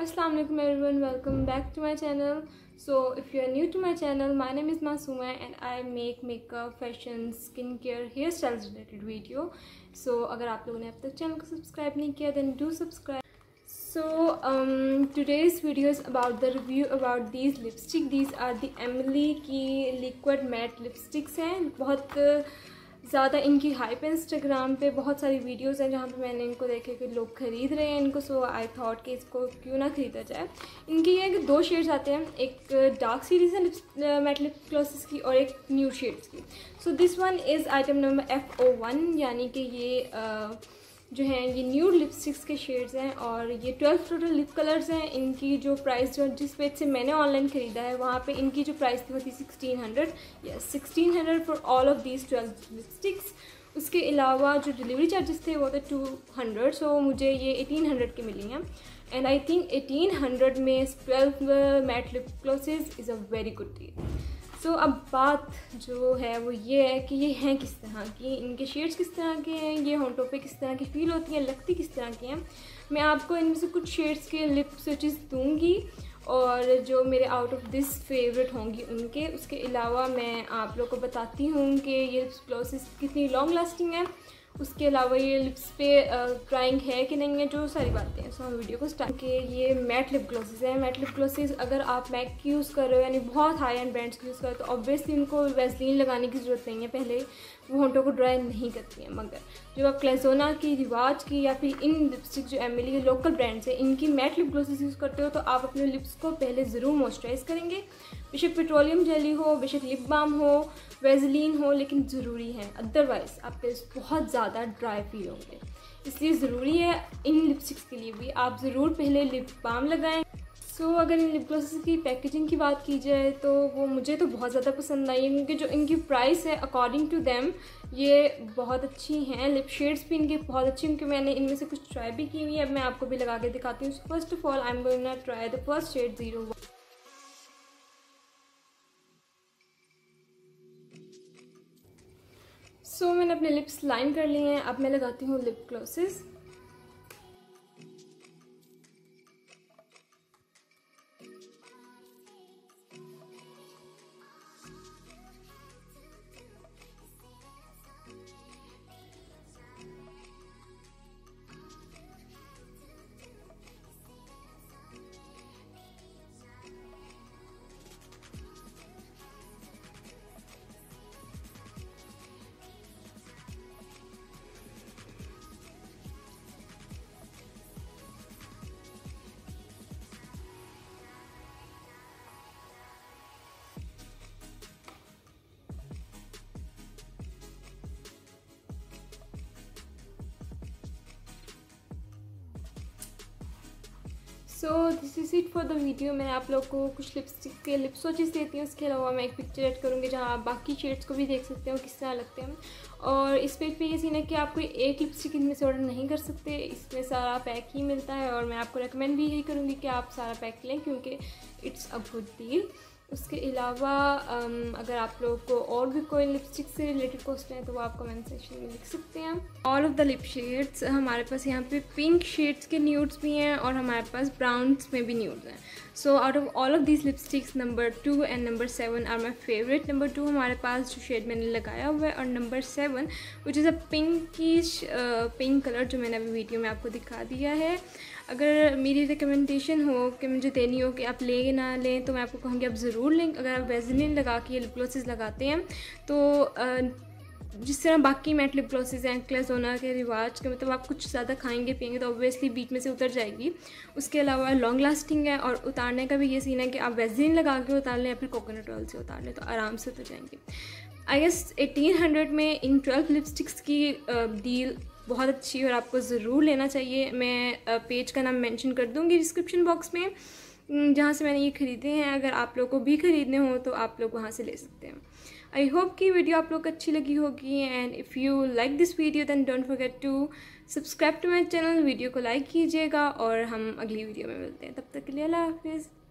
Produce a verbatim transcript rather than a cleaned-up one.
Assalamu alaikum everyone, welcome back to my channel. So if you are new to my channel, my name is Masuma and I make makeup, fashion, skincare, hairstyles related video. So अगर आप लोगों ने अब तक channel को subscribe नहीं किया then do subscribe. So um, today's video is about the review about these lipstick. These are the Emily की liquid matte lipsticks हैं. बहुत ज़्यादा इनकी हाइप है इंस्टाग्राम पे, बहुत सारी वीडियोस हैं जहाँ पे मैंने इनको देखे कि लोग ख़रीद रहे हैं इनको. सो आई थॉट कि इसको क्यों ना ख़रीदा जाए. इनकी ये कि दो शेड्स आते हैं, एक डार्क सीरीज़ है लिप्स मैट लिप ग्लॉसेस की और एक न्यू शेड्स की. So this one is item number F O one, यानी कि ये uh, जो हैं ये न्यूड लिपस्टिक्स के शेड्स हैं और ये ट्वेल्व टोटल लिप कलर्स हैं. इनकी जो प्राइस जो जिस पेज से मैंने ऑनलाइन ख़रीदा है वहाँ पे इनकी जो प्राइस थी वो थी sixteen hundred yes sixteen hundred for all of these twelve lipsticks. उसके अलावा जो डिलीवरी चार्जेस थे वो थे टू हंड्रेड. सो मुझे ये एटीन हंड्रेड की मिली हैं and I think eighteen hundred में twelve matte lip glosses is a very good deal. So so, अब बात जो है वो ये है कि ये हैं किस तरह की, इनके शेड्स किस तरह के हैं, ये होंठों पे किस तरह की फ़ील होती हैं, लगती किस तरह की हैं. मैं आपको इनमें से कुछ शेड्स के लिप स्विचेस दूंगी और जो मेरे आउट ऑफ दिस फेवरेट होंगी उनके. उसके अलावा मैं आप लोग को बताती हूँ कि ये लिप्स ग्लॉसेस कितनी लॉन्ग लास्टिंग है. उसके अलावा ये लिप्स पे ड्राइंग है कि नहीं है, जो सारी बातें हैं. सो हम वीडियो को स्टार्ट के ये मैट लिप ग्लॉसेस हैं. मैट लिप ग्लॉसेस अगर आप मैक की यूज़ कर रहे हो यानी बहुत हाई एंड ब्रांड्स की यूज़ कर रहे हो तो ऑब्वियसली उनको वैसलीन लगाने की ज़रूरत नहीं है, पहले वो होंठों को ड्राई नहीं करती हैं. मगर जो आप क्लेज़ोना की, रिवाज की या फिर इन लिपस्टिक जो एमिली के लोकल ब्रांड्स हैं इनकी मैट लिप ग्लॉसेस यूज़ करते हो तो आप अपने लिप्स को पहले ज़रूर मॉइस्चराइज़ करेंगे. बेशक पेट्रोलियम जेली हो, बेशक लिप बाम हो, वैसलीन हो, लेकिन ज़रूरी है, अदरवाइज़ आपके लिप्स बहुत ज़्यादा ड्राई फील होंगे. इसलिए ज़रूरी है इन लिपस्टिक्स के लिए भी आप ज़रूर पहले लिप बाम लगाएं. सो so, अगर इन लिप ग्लॉसेस की पैकेजिंग की बात की जाए तो वो मुझे तो बहुत ज़्यादा पसंद आई है क्योंकि जो इनकी प्राइस है अकॉर्डिंग टू देम ये बहुत अच्छी हैं. लिप शेड्स भी इनकी बहुत अच्छी हैं क्योंकि मैंने इनमें से कुछ ट्राई भी की हुई है. अब मैं आपको भी लगा के दिखाती हूँ. First of all I am going to try the first shade zero. So so, मैंने अपने लिप्स लाइन कर लिए हैं. अब मैं लगाती हूँ lip glosses. So this is it for the video. मैं आप लोग को कुछ लिपस्टिक के लिप स्वॉचेस देती हूँ. उसके अलावा मैं एक पिक्चर ऐड करूँगी जहाँ आप बाकी शेड्स को भी देख सकते हो किस तरह लगते हैं. और इस पेज पे ये सीन है कि आप कोई एक लिपस्टिक इनमें से ऑर्डर नहीं कर सकते, इसमें सारा पैक ही मिलता है और मैं आपको रेकमेंड भी यही करूँगी कि आप सारा पैक लें क्योंकि इट्स अ गुड डील. उसके अलावा अगर आप लोग को और भी कोई लिपस्टिक से रिलेटेड क्वेश्चन है तो वो आप कमेंट सेक्शन में लिख सकते हैं. All of the lip shades हमारे पास यहाँ पे पिंक शेड्स के न्यूड्स भी हैं और हमारे पास ब्राउन्स में भी न्यूड्स हैं. So out of all of this lipsticks number two and number seven are my favourite. Number two हमारे पास जो शेड मैंने लगाया हुआ है और number seven which is a pinkish pink colour जो मैंने अभी वीडियो में आपको दिखा दिया है. अगर मेरी रिकमेंडेशन हो कि मुझे देनी हो कि आप लें ना लें तो मैं आपको कहूँगी आप ज़रूर लें. अगर आप वैसलीन लगा के लिप ग्लॉसेस लगाते हैं तो जिस तरह बाकी मैट लिप ग्लॉसेस हैं क्लेज़ोना के, रिवाज के, मतलब आप कुछ ज़्यादा खाएंगे पिएंगे तो ऑब्वियसली बीच में से उतर जाएगी. उसके अलावा लॉन्ग लास्टिंग है और उतारने का भी ये सीन है कि आप वैसलीन लगा के उतार लें या फिर कोकोनट ऑयल से उतार लें तो आराम से उतर जाएंगे. आई गेस एटीन हंड्रेड में इन ट्वेल्व लिपस्टिक्स की डील बहुत अच्छी है और आपको ज़रूर लेना चाहिए. मैं पेज का नाम मेंशन कर दूँगी डिस्क्रिप्शन बॉक्स में जहाँ से मैंने ये ख़रीदे हैं. अगर आप लोग को भी ख़रीदने हो तो आप लोग वहाँ से ले सकते हैं. आई होप कि वीडियो आप लोग को अच्छी लगी होगी and if you like this video then don't forget to subscribe to my channel. Video को लाइक कीजिएगा और हम अगली वीडियो में मिलते हैं. तब तक के लिए अल्लाह हाफिज़.